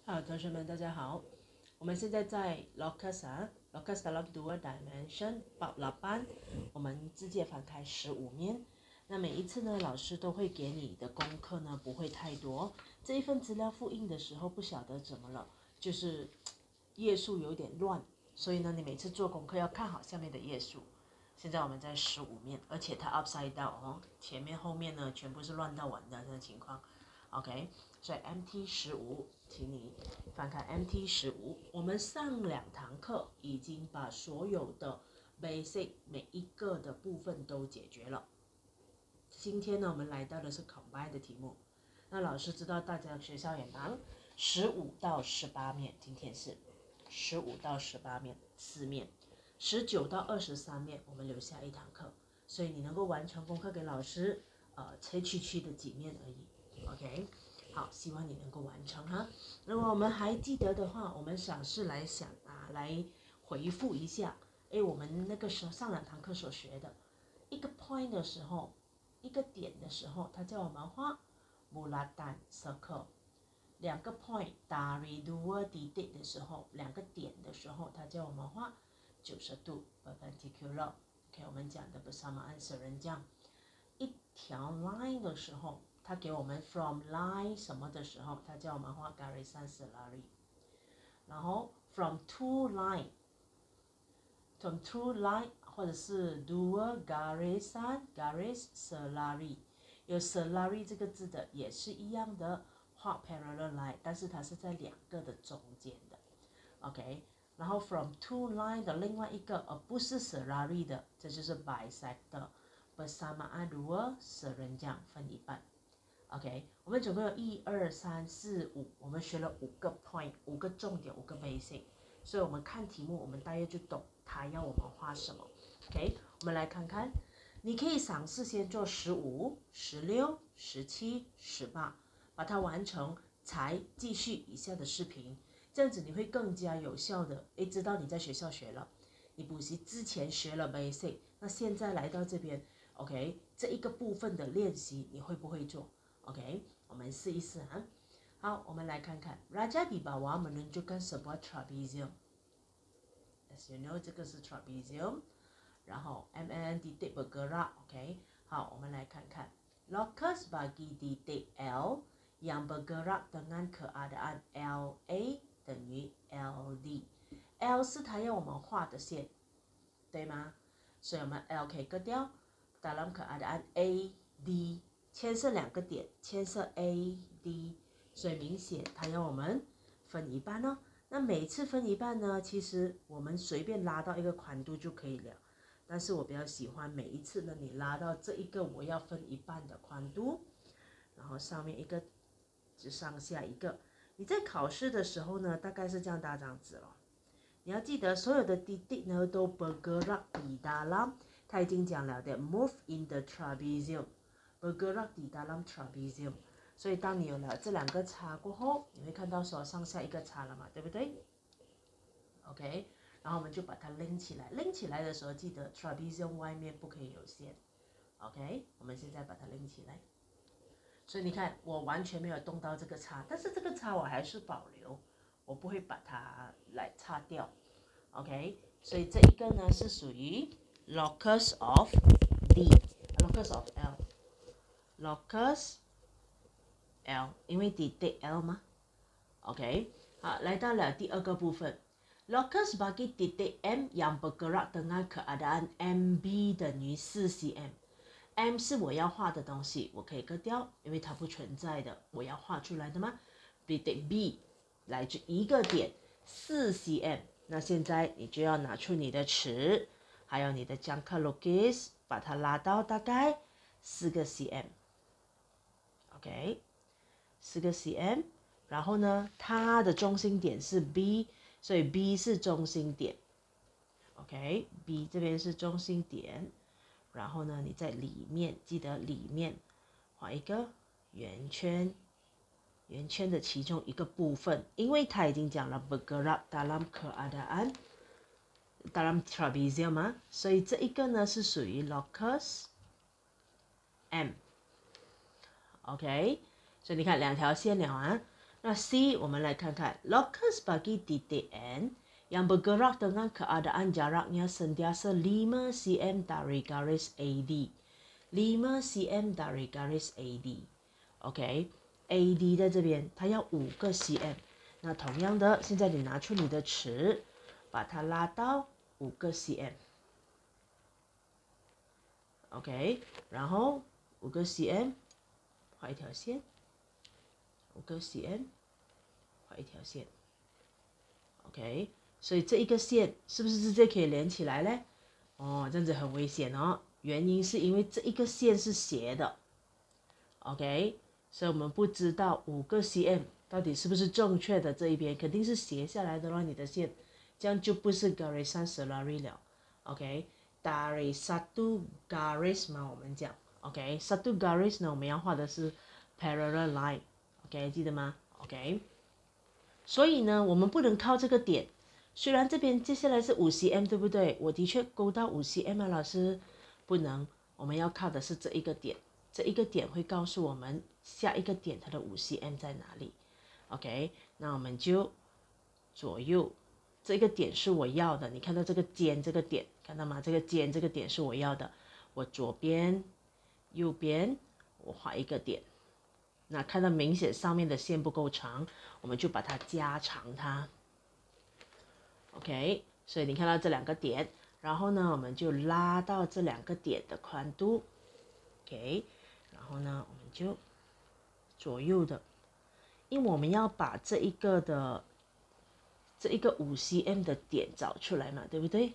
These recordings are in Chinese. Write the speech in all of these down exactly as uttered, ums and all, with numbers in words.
好，同学们，大家好。我们现在在 Locus 啊 ，Locus dalam dua dimension bab lapan，我们直接翻开十五面。那每一次呢，老师都会给你的功课呢不会太多。这一份资料复印的时候，不晓得怎么了，就是页数有点乱，所以呢，你每次做功课要看好下面的页数。现在我们在十五面，而且它 upside down 哦，前面后面呢全部是乱到完的这个情况。OK， 所以 M T 十五，请你翻开 M T 十五。我们上两堂课已经把所有的 basic 每一个的部分都解决了。今天呢，我们来到的是 combine 的题目。那老师知道大家学校也忙，十五到十八面，今天是十五到十八面，四面，十九到二十三面，我们留下一堂课，所以你能够完成功课给老师，呃，切区区的几面而已。OK， 好，希望你能够完成哈。如果我们还记得的话，我们尝试来想啊，来回复一下，哎，我们那个时候上两堂课所学的，一个 point 的时候，一个点的时候，它叫我们画 bulatan circle。两个 point dari dua titik 的时候，两个点的时候，它叫我们画九十度 perpendicular。OK， 我们讲的bersamaan serenjang。一条 line 的时候，它给我们 from line 什么的时候，它叫我们画 garisan selari。然后 from two line， from two line 或者是 dua garisan garis selari， 有 selari 这个字的也是一样的，画 parallel line， 但是它是在两个的中间的。OK， 然后 from two line 的另外一个，而不是 selari 的，这就是 bisector。bersamaan dua serenjang 分一半。OK， 我们总共有一二三四五，我们学了五个 point， 五个重点，五个 basic， 所以我们看题目，我们大约就懂它要我们画什么。OK， 我们来看看，你可以尝试先做十五、十六、十七、十八，把它完成，才继续以下的视频，这样子你会更加有效的，诶，知道你在学校学了，你补习之前学了 basic， 那现在来到这边 ，OK， 这一个部分的练习你会不会做？ OK， 我们试一试啊。好，我们来看看 Raja di bawah menunjukkan sebuah trapezium。As you know， 这个是 trapezium， 然后 M N titik bergerak。OK， 好，我们来看看 locus bagi titik L yang bergerak dengan keadaan L A 等于 L D。L 是它要我们画的线，对吗？所以我们 L 可以割掉 dalam keadaan A D。牵涉两个点，牵涉 A D， 所以明显它要我们分一半哦。那每次分一半呢，其实我们随便拉到一个宽度就可以了。但是我比较喜欢每一次呢，你拉到这一个我要分一半的宽度，然后上面一个就上下一个。你在考试的时候呢，大概是这样大张纸了。你要记得所有的titik呢都 bergerak di dalam， 它已经讲了的 move in the trapezium。bergerak di dalam trapezium， 所以当你有了这两个叉过后，你会看到说上下一个叉了嘛，对不对 ？OK， 然后我们就把它拎起来，拎起来的时候记得 trapezium 外面不可以有线 ，OK， 我们现在把它拎起来。所以你看，我完全没有动到这个叉，但是这个叉我还是保留，我不会把它来擦掉 ，OK， 所以这一个呢是属于 locus of D，locus of L。locus L， 因为 titik L 嘛 ，OK， 好，来到了第二个部分 ，locus bagi titik M yang bergerak dengan keadaan M B 等于四 cm。M 是我要画的东西，我可以割掉，因为它不存在的，我要画出来的吗 ？titik B 来自一个点四 cm， 那现在你就要拿出你的尺，还有你的jangka lukis， 把它拉到大概四个 cm。OK， 四个 cm， 然后呢，它的中心点是 B， 所以 B 是中心点。OK，B 这边是中心点，然后呢，你在里面记得里面画一个圆圈，圆圈的其中一个部分，因为它已经讲了 bergerak dalam keadaan dalam trapezium 嘛，所以这一个呢是属于 locus M。OK， 所以你看两条线了啊。 那 C 我们来看看 locus bagi titik N yang bergerak dengan keadaan jaraknya sentiasa lima cm dari garis A D. lima cm dari garis A D. OK，A D 在这边，它要五个 cm。那同样的，现在你拿出你的尺，把它拉到五个 cm。OK， 然后五个 cm 画一条线，五个 cm 画一条线。OK， 所以这一个线是不是直接可以连起来嘞？哦，这样子很危险哦。原因是因为这一个线是斜的。OK， 所以我们不知道五个 cm 到底是不是正确的，这一边肯定是斜下来的咯，你的线，这样就不是 garisan selari 了。OK，dari satu garis 嘛，我们讲 OK，satu garis 呢，我们要画的是 parallel line。OK， 记得吗 ？OK， 所以呢，我们不能靠这个点。虽然这边接下来是五 cm， 对不对？我的确勾到五 cm 啊，老师不能，我们要靠的是这一个点。这一个点会告诉我们下一个点它的五 cm 在哪里。OK， 那我们就左右，这个点是我要的。你看到这个尖这个点，看到吗？这个尖这个点是我要的。我左边、右边，我画一个点。那看到明显上面的线不够长，我们就把它加长它。OK， 所以你看到这两个点，然后呢，我们就拉到这两个点的宽度。OK。然后呢，我们就左右的，因为我们要把这一个的这一个五 cm 的点找出来嘛，对不对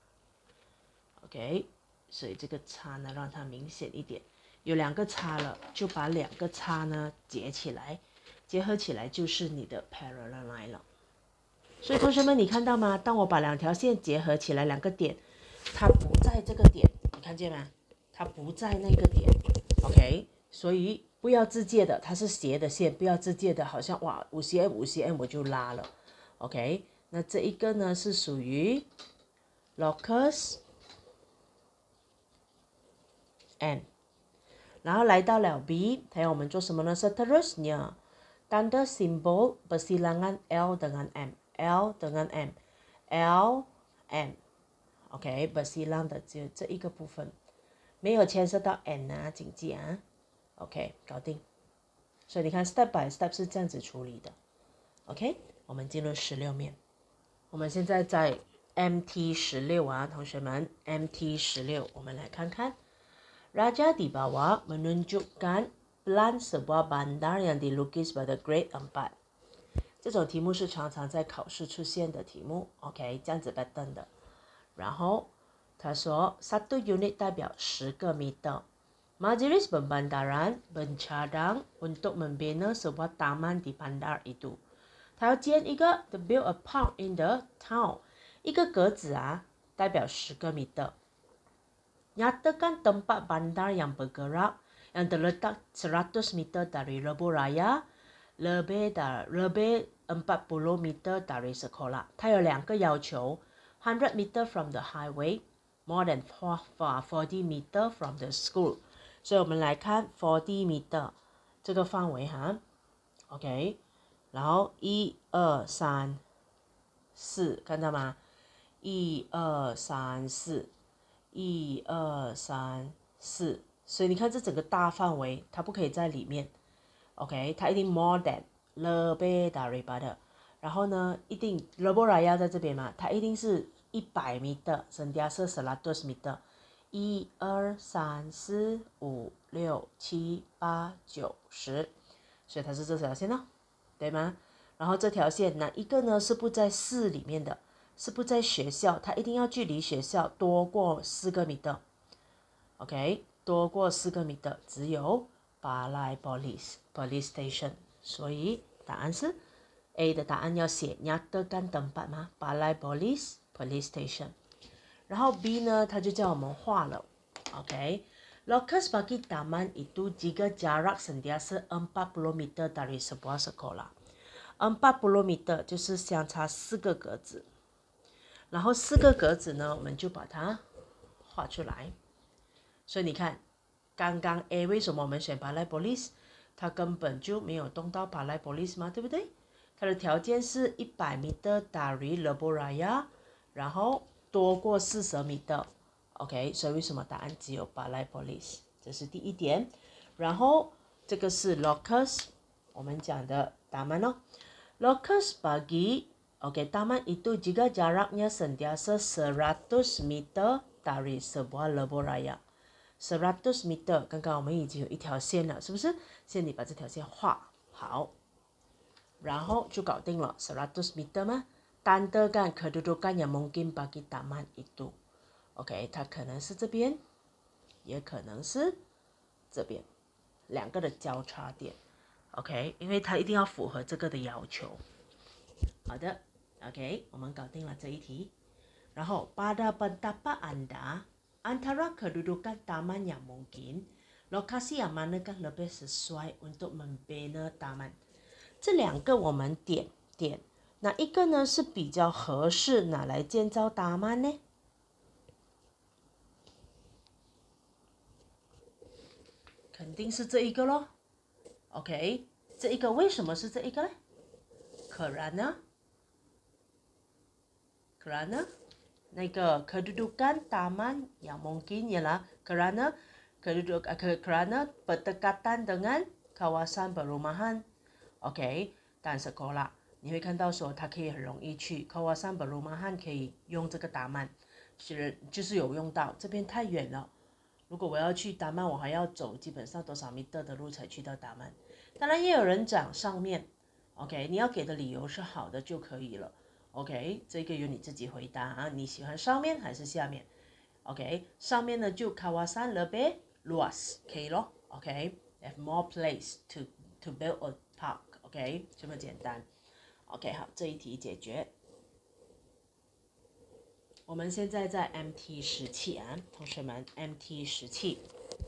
？OK， 所以这个叉呢，让它明显一点。有两个叉了，就把两个叉呢结起来，结合起来就是你的 parallel line 了。所以同学们，你看到吗？当我把两条线结合起来，两个点，它不在这个点，你看见吗？它不在那个点。OK， 所以不要自介的，它是斜的线，不要自介的，好像哇五 cm 五 cm 我就拉了。OK， 那这一个呢是属于 locus N， 然后来到了 B， 它要我们做什么呢 ？Seterusnya tanda simbol persilangan L dengan M，L dengan M，L M。OK， bersilang 的只有这一个部分。没有牵涉到 N 啊，谨记啊 ，OK， 搞定。所以你看 ，step by step 是这样子处理的 ，OK。我们进入十六面，我们现在在 M T 十六啊，同学们 ，M T 十六，我们来看看 ，Raja di bawah menunjukkan plan sebuah bandar yang dilukis pada grade 四。这种题目是常常在考试出现的题目 ，OK， 这样子 pattern 的，然后。他说 satu unit 代表十个 meter. Majelis Pembandaran bencadang untuk membina sebuah taman di bandar itu. 他要建一个 to build a park in the town. 一个格子啊，代表十个 meter. Nyatakan tempat bandar yang bergerak yang terletak seratus meter dari Lebuh Raya, lebih dari lebih empat puluh meter dari sekolah. 他有两个要求 one hundred meter from the highway.More than forty meter from the school， 所以我们来看 forty meter 这个范围哈 ，OK， 然后一二三四，看到吗？一二三四，一二三四，所以你看这整个大范围，它不可以在里面 ，OK， 它一定 more than lebih daripada， 然后呢，一定 Lebuh Raya 在这边嘛，它一定是。一百 meter， sentiasa seratus meter， 一二三四五六七八九十，所以它是这条线呢，对吗？然后这条线哪一个呢是不在市里面的，是不在学校，它一定要距离学校多过四个 meter，OK， 多过四个 meter， 只有 Balai Polis Police Station， 所以答案是 A 的答案要写 nyatakan tempat 吗 Balai Polis。Police station， 然后 B 呢，它就叫我们画了 ，OK。Locus bagi taman itu jika jarak sentiasa empat puluh meter dari sebuah sekolah。empat puluh meter 就是相差四个格子，然后四个格子呢，我们就把它画出来。所以你看，刚刚 A 为什么我们选 Balai Polis？ 它根本就没有动到巴莱波利斯嘛，对不对？它的条件是一百米的 dari Leboraya， 然后多过四十米的 ，OK， 所以为什么答案只有巴莱波利斯？这是第一点。然后这个是 locus， 我们讲的taman哦 ，locus bagi Oke, taman itu jika jaraknya sentiasa seratus meter dari sebuah lebuh raya。seratus meter， 刚刚我们已经有一条线了，是不是？现在你把这条线画好，然后就搞定了。seratus meter 吗？ Tandakan kedudukan yang mungkin bagi taman itu。OK， 它可能是这边，也可能是这边，两个的交叉点。OK， 因为它一定要符合这个的要求。好的。OK， 我们搞定了这一题。然后 pada pendapat Anda antara kedudukan taman yang mungkin, lokasi yang manakah lebih sesuai untuk membina taman？ 这两个我们点点，哪一个呢是比较合适拿来建造taman呢？肯定是这一个咯。OK， 这一个为什么是这一个呢？可然呢？Kerana那个 kedudukan taman yang mungkin ialah kerana keduduk kerana berdekatan dengan kawasan perumahan. OK， 但sekolah 你会看到说它可以很容易去 kawasan perumahan 可以用这个taman，是就是有用到。这边太远了，如果我要去taman，我还要走基本上多少米的路才去到taman。当然也有人讲上面 ，OK， 你要给的理由是好的就可以了。OK， 这个由你自己回答啊，你喜欢上面还是下面 ？OK， 上面呢就 kawasan lebih luas， 可以咯 ？OK，have more place to to build a park。OK， 这么简单。OK， 好，这一题解决。我们现在在 M T 十七啊，同学们 M T 十七。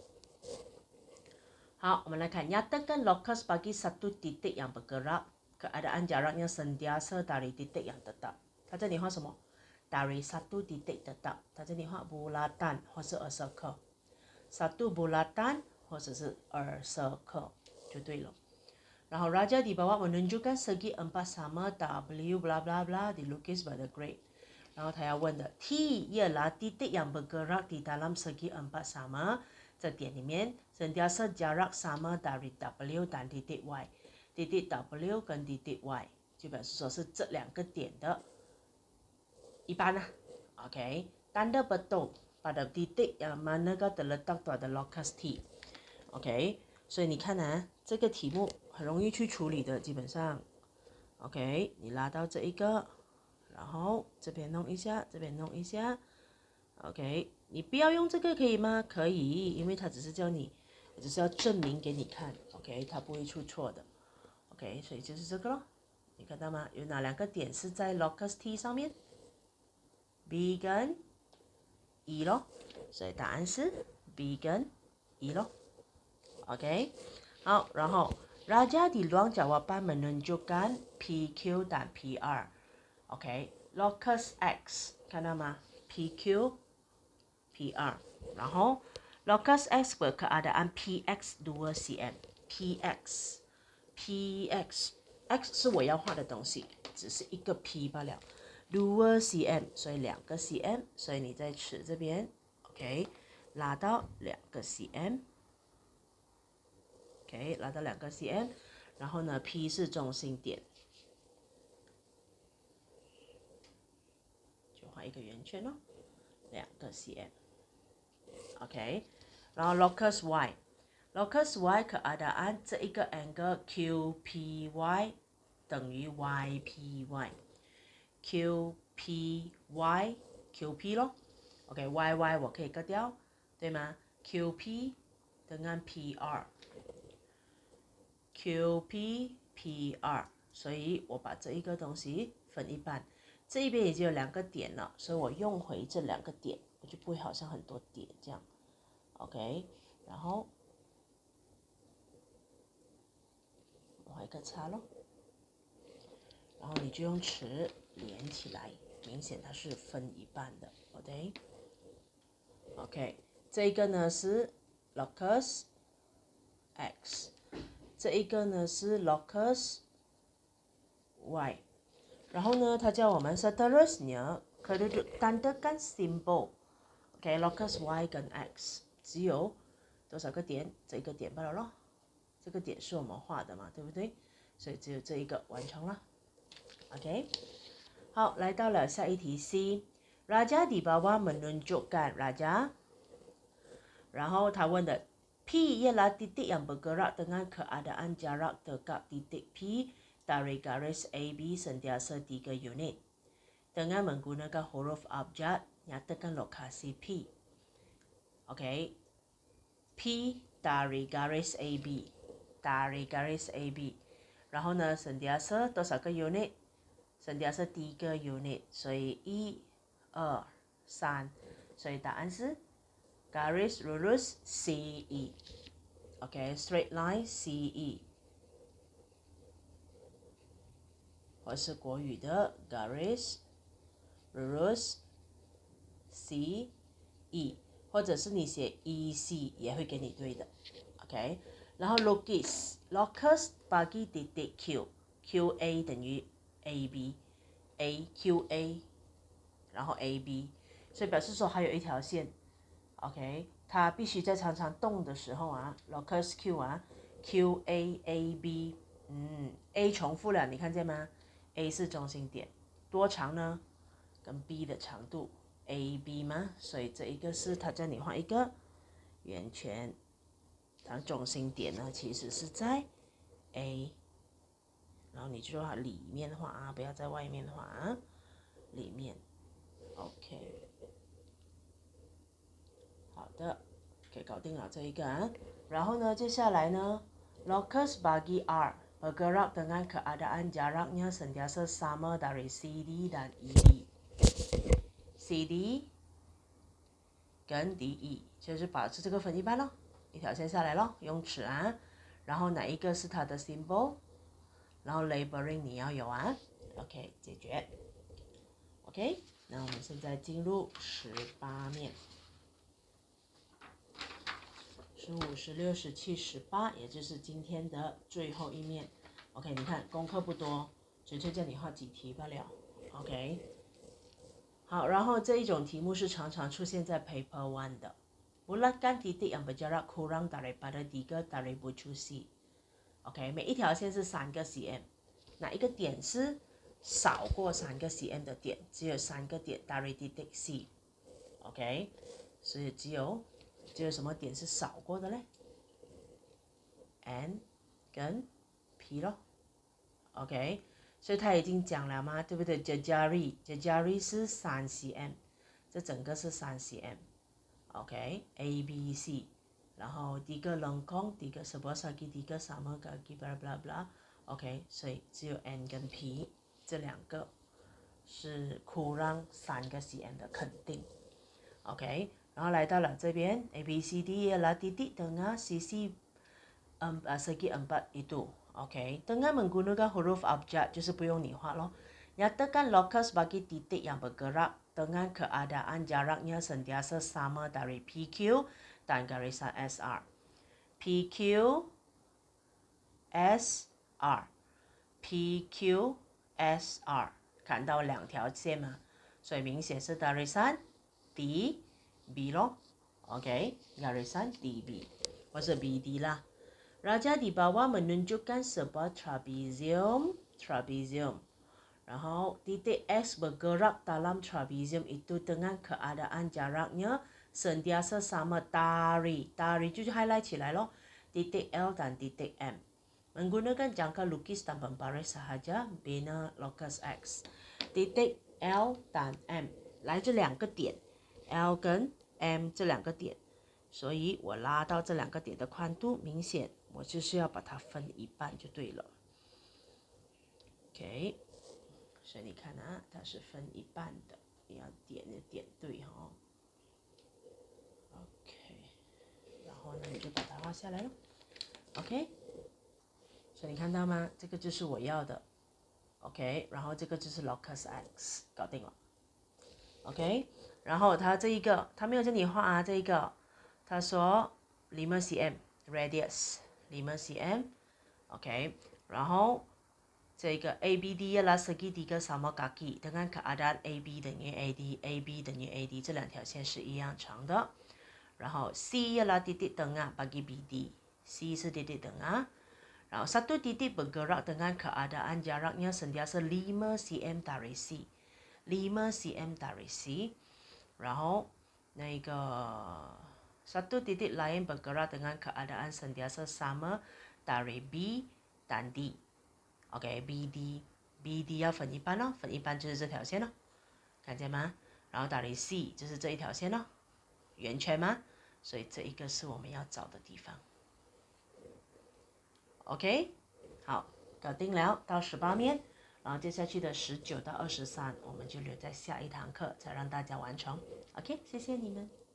好，我们来看 nyatakan locus bagi satu titik yang bergerak。keadaan jaraknya sentiasa dari titik yang tetap。它这里画什么 ？dari satu titik tetap。它这里画 bulatan 或是 a circle。satu bulatan 或者是 a circle 就对了。然后 raja di bawah menunjukkan segi empat sama W bla bla bla dilukis pada grade。然后他要问的 T ialah titik yang bergerak di dalam segi empat sama。这点里面 sentiasa jarak sama dari W dan titik Y。titik W 跟 titik Y 就表示说是这两个点的一般啊 OK， tanda betul pada titik yang manakah terletak pada locus T。 OK， 所以你看啊，这个题目很容易去处理的，基本上 OK， 你拉到这一个，然后这边弄一下，这边弄一下 OK， 你不要用这个可以吗？可以，因为它只是叫你，我只是要证明给你看 OK， 它不会出错的。OK， 所以就是这个咯，你看到吗？有哪两个点是在 locus T 上面 ？B 跟 E 咯，所以答案是 B 跟 E 咯。OK， 好，然后 Raja di ruang jawaban menunjukkan P Q dan P R。OK，locus X 看到吗 ？P Q、P R， 然后 locus X berkeadaan P X dua cm，P X。P X X 是我要画的东西，只是一个 P 罢了。dua cm， 所以两个 cm， 所以你在尺这边 ，OK， 拉到两个 cm，OK， 拉到两个 cm， 然后呢 ，P 是中心点，就画一个圆圈咯，两个 cm，OK， 然后 locus Y。locus Y keadaan 这一个 angle Q P Y 等于 Y P Y。Q P Y Q P 咯 ，OK Y Y 我可以割掉，对吗 ？Q P dengan P R。Q P P R， 所以我把这一个东西分一半，这一边已经有两个点了，所以我用回这两个点，我就不会好像很多点这样 ，OK， 然后。画一个叉咯，然后你就用尺连起来，明显它是分一半的 ，OK，OK，、okay? 这个呢是 locus X， 这一个呢是 locus y， 然后呢，他叫我们 seterusnya tandakan simbol。OK， locus y 跟 x 只有多少个点？这个点罢了咯。这个点是我们画的嘛，对不对？所以只有这一个完成了。OK， 好，来到了下一题 C。Raja di bawah menunjukkan Raja， 然后他问的 P ialah titik yang bergerak dengan keadaan jarak dekat titik P dari garis A B sentiasa tiga unit. Dengan menggunakan huruf abjad, nyatakan lokasi P. OK， P dari garis A B， dari garis A B， 然后呢 sentiasa 多少个 unit？ sentiasa tiga unit， 所以一、二、三，所以答案是 garis lurus C E。OK，straight line C E， 或是国语的 garis lurus C E， 或者是你写 E C 也会给你对的。OK， 然后 locus locus bagi titik Q，Q A 等于 A B，A Q A， 然后 A B， 所以表示说还有一条线。OK， 它必须在常常动的时候啊 ，locus Q 啊 ，Q A A B， 嗯 ，A 重复了，你看见吗 ？A 是中心点，多长呢？跟 B 的长度 A B 吗？所以这一个是它叫你画一个圆圈，它中心点呢其实是在 A， 然后你就画里面画啊，不要在外面画啊，里面 ，OK。好的，可以搞定了这一个啊。然后呢，接下来呢 ，locus bagi R bergerak dengan keadaan jaraknya sentiasa sama dari C D dan E D。C D 跟 D E 就是保持这个分一半咯，一条线下来咯，用尺啊。然后哪一个是它的 symbol？ 然后 labeling 你要有啊。OK， 解决。OK， 那我们现在进入十八面。十五、十六、十七、十八，也就是今天的最后一面。OK， 你看功课不多，只是叫你画几题罢了。OK， 好，然后这一种题目是常常出现在 Paper One 的。Bulatkan titik yang berjarak kurang daripada tiga dari bucu C。OK， 每一条线是三个 cm， 哪一个点是少过三个 cm 的点？只有三个点 dari titik C。OK， 所以只有。只有什么点是少过的嘞 ？N 跟 P 咯 ，OK， 所以他已经讲了嘛，对不对 ？Jejari Jejari 是三 cm， 这整个是三 cm，OK，A B C， 然后tiga lengkung tiga sebelah segi tiga sama kaki bla bla bla，OK， 所以只有 N 跟 P 这两个是kurang三个 cm 的肯定 ，OK。然后来到了这边 A B C D ialah titik tengah sisi um, segi empat itu. OK， dengan menggunakan huruf abjad 就是不用你画咯。Nyatakan locus bagi titik yang bergerak dengan keadaan jaraknya sentiasa sama dari P Q dan garisan S R. P Q S R P Q S R 看到两条线吗？所以明显是 garisan D B 咯 ，OK， garisan D B 或是 B D 啦。Raja di bawah menunjukkan sebuah trapezium, trapezium. 然后 titik X bergerak dalam trapezium itu dengan keadaan jaraknya sentiasa sama dari, dari 就是 highlight 起来咯 titik L dan titik M. Menggunakan jangka lukis dan pembaris sahaja bina locus X. Titik L dan M 来这两个点 L 跟 M 这两个点，所以我拉到这两个点的宽度，明显我就是要把它分一半就对了。OK， 所以你看啊，它是分一半的，你要点就点对哈、哦。OK， 然后呢你就把它画下来了。OK， 所以你看到吗？这个就是我要的。OK， 然后这个就是 locus X， 搞定了。OK。然后他这一个，他没有叫你画啊，这一个，他说 lima cm radius， lima cm ，OK， 然后这个 A B D ialah segitiga sama kaki dengan keadaan A B 等于 A D，A B 等于 A D， 这两条线是一样长的。然后 C ialah titik tengah bagi B D，C 是 titik tengah。然后 satu titik bergerak dengan keadaan jaraknya sentiasa lima cm dari C，lima cm dari C。然后那个 satu titik lain bergerak dengan keadaan sentiasa sama dari B dan D。OK，B D，B D 要分一半哦，分一半就是这条线哦，看见吗？然后dari C 就是这一条线哦，圆圈吗？所以这一个是我们要找的地方。OK， 好，搞定了，到十八面，然后接下去的十九到二十三，我们就留在下一堂课才让大家完成。OK， 谢谢你们。